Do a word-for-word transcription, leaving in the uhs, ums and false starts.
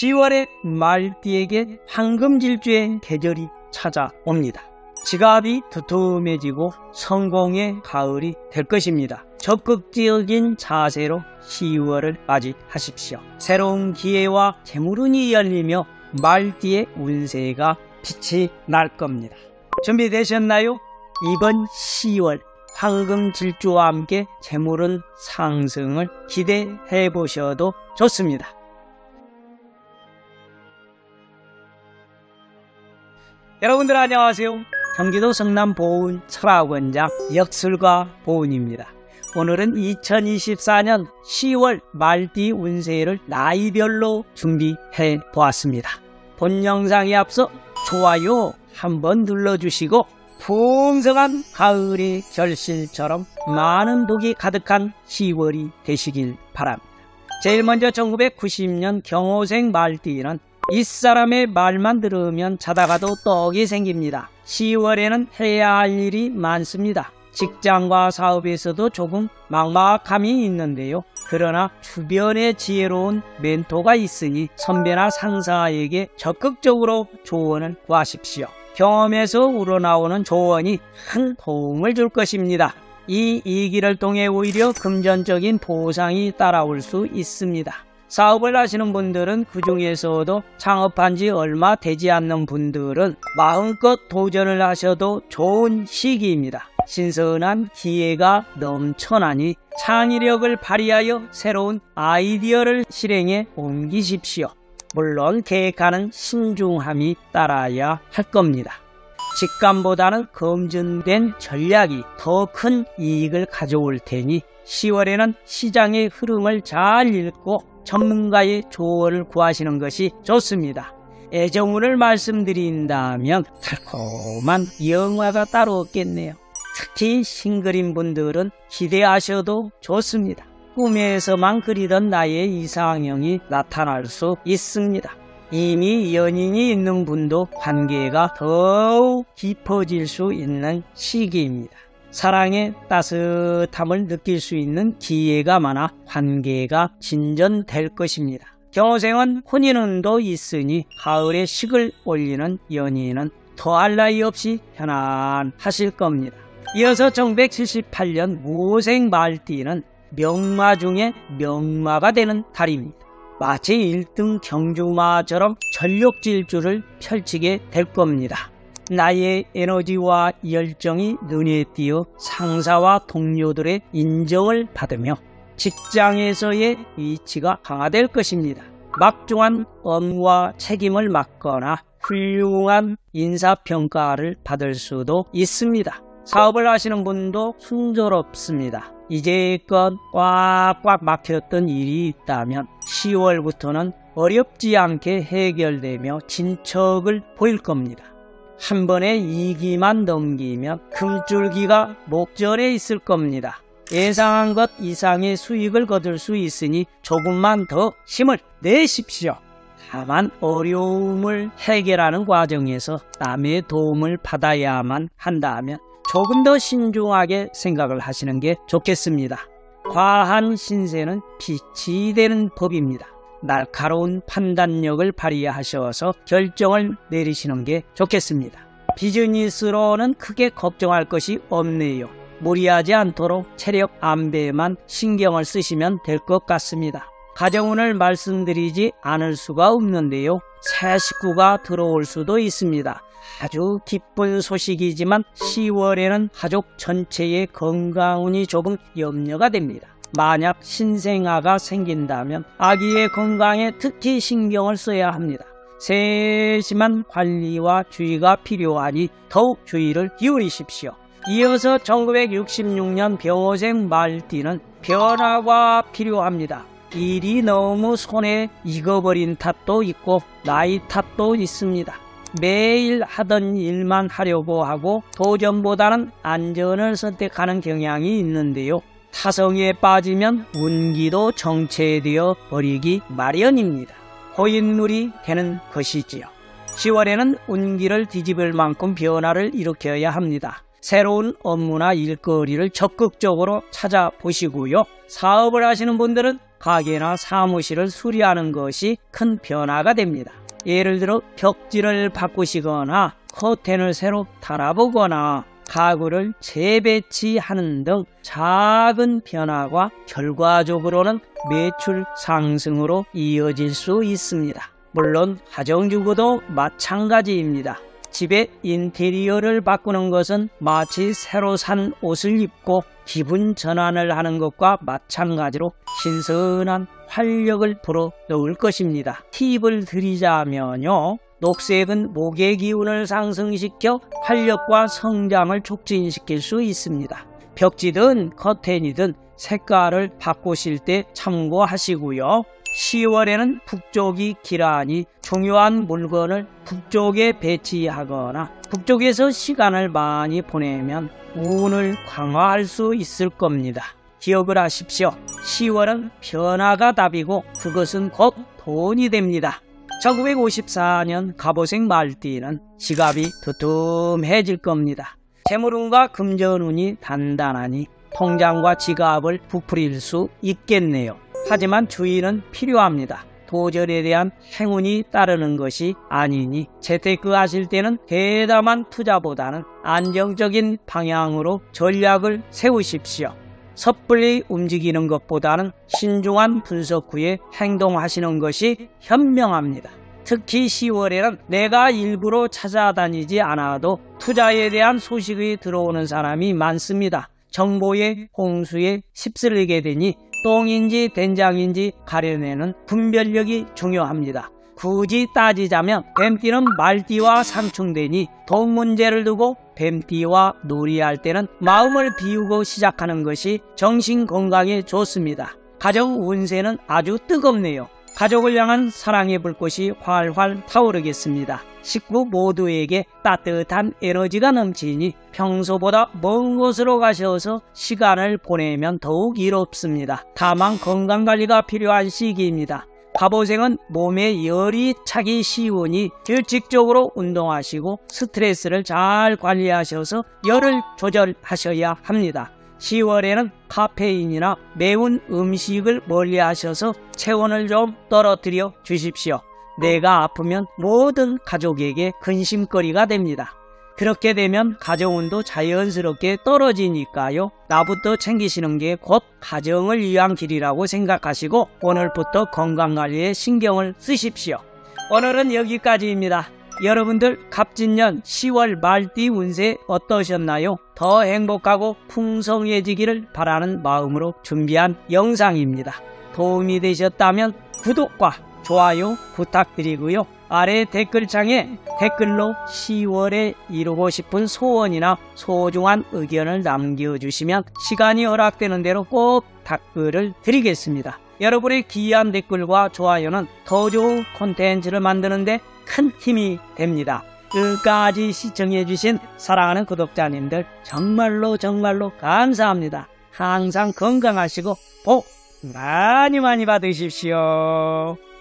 시월에 말띠에게 황금질주의 계절이 찾아옵니다. 지갑이 두툼해지고 성공의 가을이 될 것입니다. 적극적인 자세로 시월을 맞이하십시오. 새로운 기회와 재물운이 열리며 말띠의 운세가 빛이 날 겁니다. 준비되셨나요? 이번 시월 황금질주와 함께 재물운 상승을 기대해 보셔도 좋습니다. 여러분들 안녕하세요. 경기도 성남 보은 철학원장 역술가 보은입니다. 오늘은 이천이십사 년 시월 말띠 운세를 나이별로 준비해 보았습니다. 본 영상에 앞서 좋아요 한번 눌러주시고 풍성한 가을의 결실처럼 많은 복이 가득한 시월이 되시길 바랍니다. 제일 먼저 천구백구십 년 경호생 말띠는 윗사람의 말만 들으면 자다가도 떡이 생깁니다. 시월에는 해야 할 일이 많습니다. 직장과 사업에서도 조금 막막함이 있는데요. 그러나 주변에 지혜로운 멘토가 있으니 선배나 상사에게 적극적으로 조언을 구하십시오. 경험에서 우러나오는 조언이 큰 도움을 줄 것입니다. 이 이기를 통해 오히려 금전적인 보상이 따라올 수 있습니다. 사업을 하시는 분들은 그 중에서도 창업한 지 얼마 되지 않는 분들은 마음껏 도전을 하셔도 좋은 시기입니다. 신선한 기회가 넘쳐나니 창의력을 발휘하여 새로운 아이디어를 실행에 옮기십시오. 물론 계획하는 신중함이 따라야 할 겁니다. 직감보다는 검증된 전략이 더 큰 이익을 가져올 테니 시월에는 시장의 흐름을 잘 읽고 전문가의 조언을 구하시는 것이 좋습니다. 애정운을 말씀드린다면 달콤한 영화가 따로 없겠네요. 특히 싱글인 분들은 기대하셔도 좋습니다. 꿈에서만 그리던 나의 이상형이 나타날 수 있습니다. 이미 연인이 있는 분도 관계가 더욱 깊어질 수 있는 시기입니다. 사랑의 따뜻함을 느낄 수 있는 기회가 많아 관계가 진전될 것입니다. 경호생은 혼인운도 있으니 가을에 식을 올리는 연인은 더할 나위 없이 편안하실 겁니다. 이어서 천구백칠십팔 년 무생 말띠는 명마 중에 명마가 되는 달입니다. 마치 일 등 경주마처럼 전력질주를 펼치게 될 겁니다. 나의 에너지와 열정이 눈에 띄어 상사와 동료들의 인정을 받으며 직장에서의 위치가 강화될 것입니다. 막중한 업무와 책임을 맡거나 훌륭한 인사평가를 받을 수도 있습니다. 사업을 하시는 분도 순조롭습니다. 이제껏 꽉꽉 막혔던 일이 있다면 시월부터는 어렵지 않게 해결되며 진척을 보일 겁니다. 한 번에 이기만 넘기면 금줄기가 목전에 있을 겁니다. 예상한 것 이상의 수익을 거둘 수 있으니 조금만 더 힘을 내십시오. 다만 어려움을 해결하는 과정에서 남의 도움을 받아야만 한다면 조금 더 신중하게 생각을 하시는 게 좋겠습니다. 과한 신세는 빛이 되는 법입니다. 날카로운 판단력을 발휘하셔서 결정을 내리시는 게 좋겠습니다. 비즈니스로는 크게 걱정할 것이 없네요. 무리하지 않도록 체력 안배에만 신경을 쓰시면 될 것 같습니다. 가정운을 말씀드리지 않을 수가 없는데요. 새 식구가 들어올 수도 있습니다. 아주 기쁜 소식이지만 시월에는 가족 전체의 건강운이 조금 염려가 됩니다. 만약 신생아가 생긴다면 아기의 건강에 특히 신경을 써야 합니다. 세심한 관리와 주의가 필요하니 더욱 주의를 기울이십시오. 이어서 천구백육십육 년 병호생 말띠는 변화가 필요합니다. 일이 너무 손에 익어버린 탓도 있고 나이 탓도 있습니다. 매일 하던 일만 하려고 하고 도전보다는 안전을 선택하는 경향이 있는데요. 타성에 빠지면 운기도 정체되어 버리기 마련입니다. 고인물이 되는 것이지요. 시월에는 운기를 뒤집을 만큼 변화를 일으켜야 합니다. 새로운 업무나 일거리를 적극적으로 찾아보시고요. 사업을 하시는 분들은 가게나 사무실을 수리하는 것이 큰 변화가 됩니다. 예를 들어 벽지를 바꾸시거나 커튼을 새로 달아보거나 가구를 재배치하는 등 작은 변화가 결과적으로는 매출 상승으로 이어질 수 있습니다. 물론 가정주부도 마찬가지입니다. 집의 인테리어를 바꾸는 것은 마치 새로 산 옷을 입고 기분 전환을 하는 것과 마찬가지로 신선한 활력을 불어넣을 것입니다. 팁을 드리자면요. 녹색은 목의 기운을 상승시켜 활력과 성장을 촉진시킬 수 있습니다. 벽지든 커튼이든 색깔을 바꾸실 때 참고하시고요. 시월에는 북쪽이 기란이 중요한 물건을 북쪽에 배치하거나 북쪽에서 시간을 많이 보내면 운을 강화할 수 있을 겁니다. 기억을 하십시오. 시월은 변화가 답이고 그것은 곧 돈이 됩니다. 천구백오십사 년 갑오색 말띠는 지갑이 두툼해질 겁니다. 재물운과 금전운이 단단하니 통장과 지갑을 부풀릴 수 있겠네요. 하지만 주의는 필요합니다. 도전에 대한 행운이 따르는 것이 아니니 재테크하실 때는 대담한 투자보다는 안정적인 방향으로 전략을 세우십시오. 섣불리 움직이는 것보다는 신중한 분석 후에 행동하시는 것이 현명합니다. 특히 시월에는 내가 일부러 찾아다니지 않아도 투자에 대한 소식이 들어오는 사람이 많습니다. 정보에 홍수에 휩쓸리게 되니 똥인지 된장인지 가려내는 분별력이 중요합니다. 굳이 따지자면 뱀띠는 말띠와 상충되니 돈 문제를 두고 뱀띠와 놀이할 때는 마음을 비우고 시작하는 것이 정신 건강에 좋습니다. 가정 운세는 아주 뜨겁네요. 가족을 향한 사랑의 불꽃이 활활 타오르겠습니다. 식구 모두에게 따뜻한 에너지가 넘치니 평소보다 먼 곳으로 가셔서 시간을 보내면 더욱 이롭습니다. 다만 건강관리가 필요한 시기입니다. 갑오생은 몸에 열이 차기 쉬우니 규칙적으로 운동하시고 스트레스를 잘 관리하셔서 열을 조절하셔야 합니다. 시월에는 카페인이나 매운 음식을 멀리하셔서 체온을 좀 떨어뜨려 주십시오. 내가 아프면 모든 가족에게 근심거리가 됩니다. 그렇게 되면 가정운도 자연스럽게 떨어지니까요. 나부터 챙기시는 게 곧 가정을 위한 길이라고 생각하시고 오늘부터 건강관리에 신경을 쓰십시오. 오늘은 여기까지입니다. 여러분들 갑진년 시월 말띠 운세 어떠셨나요? 더 행복하고 풍성해지기를 바라는 마음으로 준비한 영상입니다. 도움이 되셨다면 구독과 좋아요 부탁드리고요. 아래 댓글창에 댓글로 시월에 이루고 싶은 소원이나 소중한 의견을 남겨주시면 시간이 허락되는 대로 꼭 답글을 드리겠습니다. 여러분의 귀한 댓글과 좋아요는 더 좋은 콘텐츠를 만드는데 큰 힘이 됩니다. 끝까지 시청해주신 사랑하는 구독자님들 정말로 정말로 감사합니다. 항상 건강하시고 복 많이 많이 받으십시오.